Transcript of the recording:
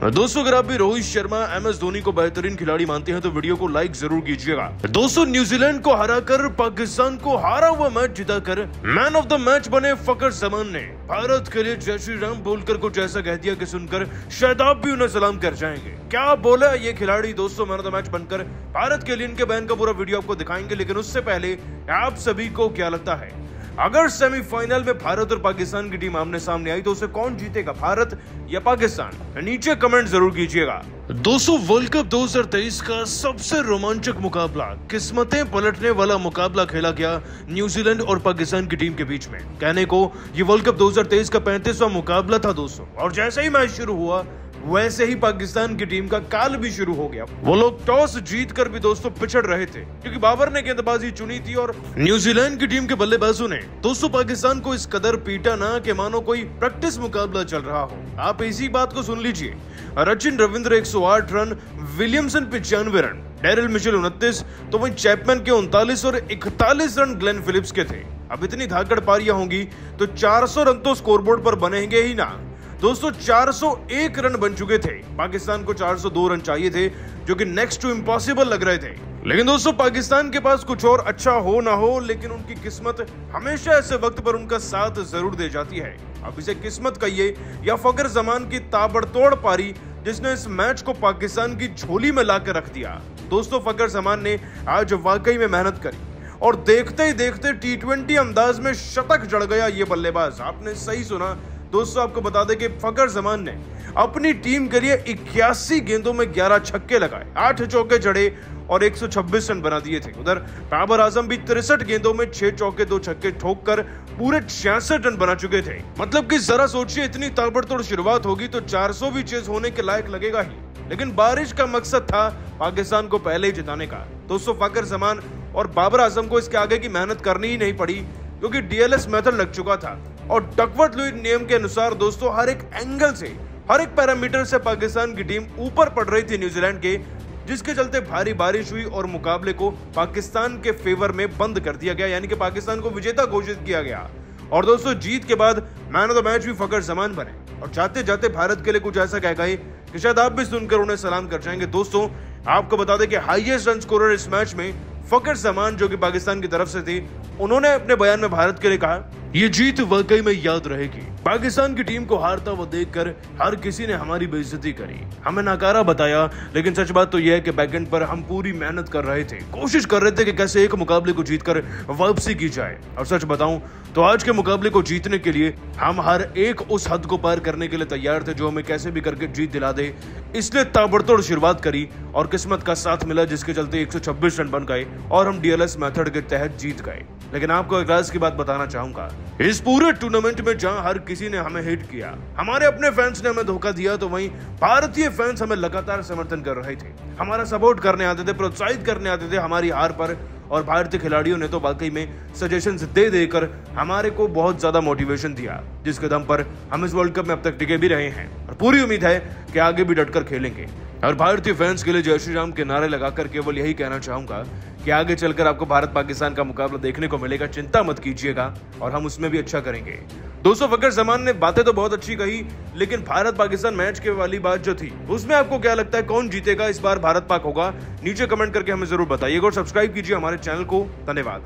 दोस्तों अगर आप भी रोहित शर्मा MS धोनी को बेहतरीन खिलाड़ी मानते हैं तो वीडियो को लाइक जरूर कीजिएगा। दोस्तों न्यूजीलैंड को हराकर पाकिस्तान को हारा हुआ मैच जिताकर मैन ऑफ द मैच बने फकर जमान ने भारत के लिए जय श्री राम बोलकर कुछ ऐसा कह दिया कि सुनकर शायद आप भी उन्हें सलाम कर जाएंगे। क्या बोला ये खिलाड़ी दोस्तों मैन ऑफ द मैच बनकर भारत के लिए, इनके बयान का पूरा वीडियो आपको दिखाएंगे। लेकिन उससे पहले आप सभी को क्या लगता है, अगर सेमीफाइनल में भारत और पाकिस्तान की टीम आमने सामने आई तो उसे कौन जीतेगा, भारत या पाकिस्तान? नीचे कमेंट जरूर कीजिएगा। दोस्तों वर्ल्ड कप 2023 का सबसे रोमांचक मुकाबला, किस्मतें पलटने वाला मुकाबला खेला गया न्यूजीलैंड और पाकिस्तान की टीम के बीच में। कहने को ये वर्ल्ड कप 2023 का 35वां मुकाबला था दोस्तों, और जैसे ही मैच शुरू हुआ वैसे ही पाकिस्तान की टीम का काल भी शुरू हो गया। वो लोग टॉस जीतकर भी दोस्तों पिछड़ रहे थे क्योंकि बाबर ने गेंदबाजी चुनी थी और न्यूजीलैंड की टीम के बल्लेबाजों ने दोस्तों पाकिस्तान को इस कदर पीटा ना कि मानो कोई प्रैक्टिस मुकाबला चल रहा हो। आप इसी बात को सुन लीजिए। Sachin Ravindra 108 run, Williamson 95 run, Daryl Mitchell 29, तो वहीं चैपमैन के 39 और 41 रन ग्लेन फिलिप्स के थे। अब इतनी धाकड़ पारियां होंगी तो 400 रन तो स्कोरबोर्ड पर बनेंगे ही ना। दोस्तों 401 रन बन चुके थे, पाकिस्तान को 402 रन चाहिए थे जो कि नेक्स्ट टू इम्पॉसिबल लग रहे थे। लेकिन दोस्तों पाकिस्तान के पास कुछ और अच्छा हो ना हो, लेकिन उनकी किस्मत हमेशा ऐसे वक्त पर उनका साथ जरूर दे जाती है। अब इसे किस्मत कहिए या फकर जमान की ताबड़तोड़ पारी जिसने इस मैच को पाकिस्तान की झोली में ला कर रख दिया। दोस्तों फकर जमान ने आज वाकई में मेहनत करी और देखते ही देखते T20 अंदाज में शतक जड़ गया ये बल्लेबाज। आपने सही सुना दोस्तों, आपको बता दें कि फकर जमान ने अपनी टीम के लिए 81 गेंदों में 11 छक्के लगाए, 8 चौके जड़े और 126 रन बना दिए थे। उधर बाबर आजम भी 63 गेंदों में 6 चौके 2 छक्के ठोककर पूरे 66 रन बना चुके थे। मतलब कि जरा सोचिए, इतनी ताबड़तोड़ शुरुआत होगी तो 400 भी चेस होने के लायक लगेगा ही। लेकिन बारिश का मकसद था पाकिस्तान को पहले ही जिताने का। दोस्तों फकर जमान और बाबर आजम को इसके आगे की मेहनत करनी ही नहीं पड़ी क्योंकि DLS मेथड लग चुका था और डकवर्थ लुईस नियम के अनुसार दोस्तों हर एक एंगल से, हर एक पैरामीटर से पाकिस्तान की टीम ऊपर पड़ रही थी न्यूजीलैंड के, जिसके चलते भारी बारिश हुई और मुकाबले को पाकिस्तान के फेवर में बंद कर दिया गया, यानी कि पाकिस्तान को विजेता घोषित किया गया। और दोस्तों जीत के बाद मैन ऑफ द मैच भी फकर जमान बने और जाते जाते भारत के लिए कुछ ऐसा कह गए कि शायद आप भी सुनकर उन्हें सलाम कर जाएंगे। दोस्तों आपको बता दें कि हाईएस्ट रन स्कोरर इस मैच में फकर जमान जो कि पाकिस्तान की तरफ से थे, उन्होंने अपने बयान में भारत के लिए कहा, ये जीत वाकई में याद रहेगी। पाकिस्तान की टीम को हारता हुआ देखकर हर किसी ने हमारी बेइज्जती करी, हमें नाकारा बताया, लेकिन सच बात तो यह है कि बैकएंड पर हम पूरी मेहनत कर रहे थे, कोशिश कर रहे थे कि कैसे एक मुकाबले को जीतकर वापसी की जाए। और सच बताऊं तो आज के मुकाबले को जीतने के लिए हम हर एक उस हद को पार करने के लिए तैयार थे जो हमें कैसे भी करके जीत दिला दे। इसलिए ताबड़तोड़ शुरुआत करी और किस्मत का साथ मिला जिसके चलते 126 रन बन गए और हम DLS मेथड के तहत जीत गए। लेकिन आपको एक राज की बात बताना चाहूंगा, इस पूरे टूर्नामेंट में जहां हर किसी ने हमें हिट किया, हमारे अपने फैंस ने हमें धोखा दिया, तो वहीं भारतीय फैंस हमें लगातार समर्थन कर रहे थे, हमारा सपोर्ट करने आते थे, प्रोत्साहित करने आते थे हमारी हार पर। और भारतीय खिलाड़ियों ने तो वाकई में सजेशंस दे देकर हमारे को बहुत ज्यादा मोटिवेशन दिया, जिसके दम पर हम इस वर्ल्ड कप में अब तक टिके भी रहे हैं और पूरी उम्मीद है कि आगे भी डटकर खेलेंगे। और भारतीय फैंस के लिए जय श्री राम के नारे लगाकर केवल यही कहना चाहूंगा कि आगे चलकर आपको भारत पाकिस्तान का मुकाबला देखने को मिलेगा, चिंता मत कीजिएगा और हम उसमें भी अच्छा करेंगे। दोस्तों फकर जमान ने बातें तो बहुत अच्छी कही, लेकिन भारत पाकिस्तान मैच के वाली बात जो थी उसमें आपको क्या लगता है, कौन जीतेगा इस बार, भारत पाक होगा? नीचे कमेंट करके हमें जरूर बताइएगा और सब्सक्राइब कीजिए हमारे चैनल को। धन्यवाद।